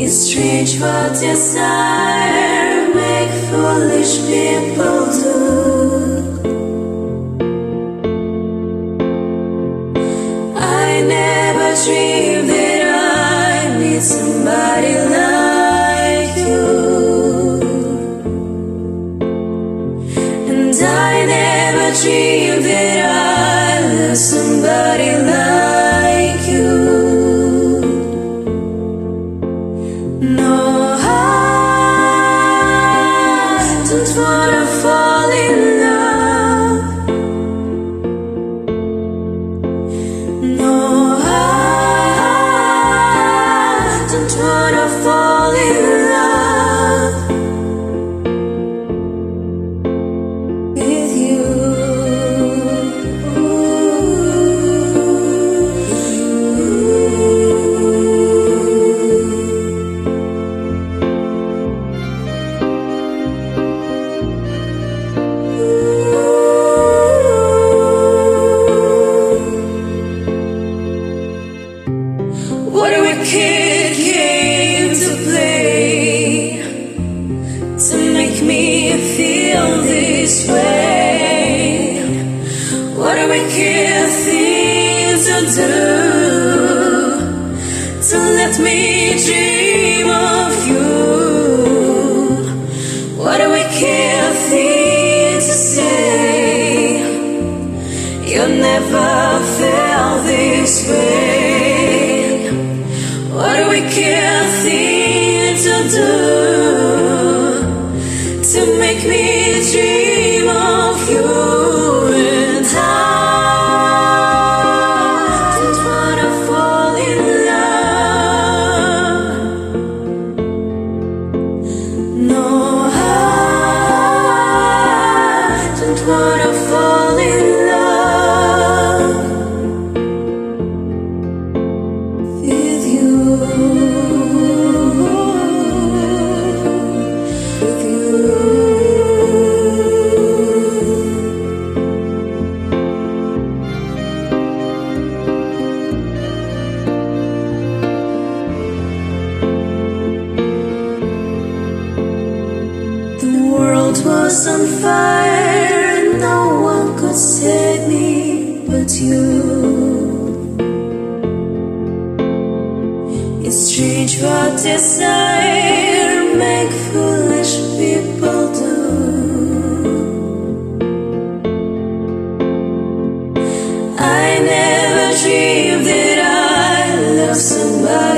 Strange what desire make foolish people do. I never dreamed that I meet somebody like you, and I never dreamed that I love somebody like you. No, I don't wanna fall in love. No, I don't wanna fall in love with you. What a wicked game to play, to make me feel this way. What a wicked thing to do, to let me dream of you. What a wicked thing to say, you never felt this way. What a wicked thing to do, to make me dream of you. And I don't wanna fall in love. No, I don't wanna fall in love with you. The world was on fire, no one could save me but you. It's strange what desire make foolish people do. I never dreamed that I love somebody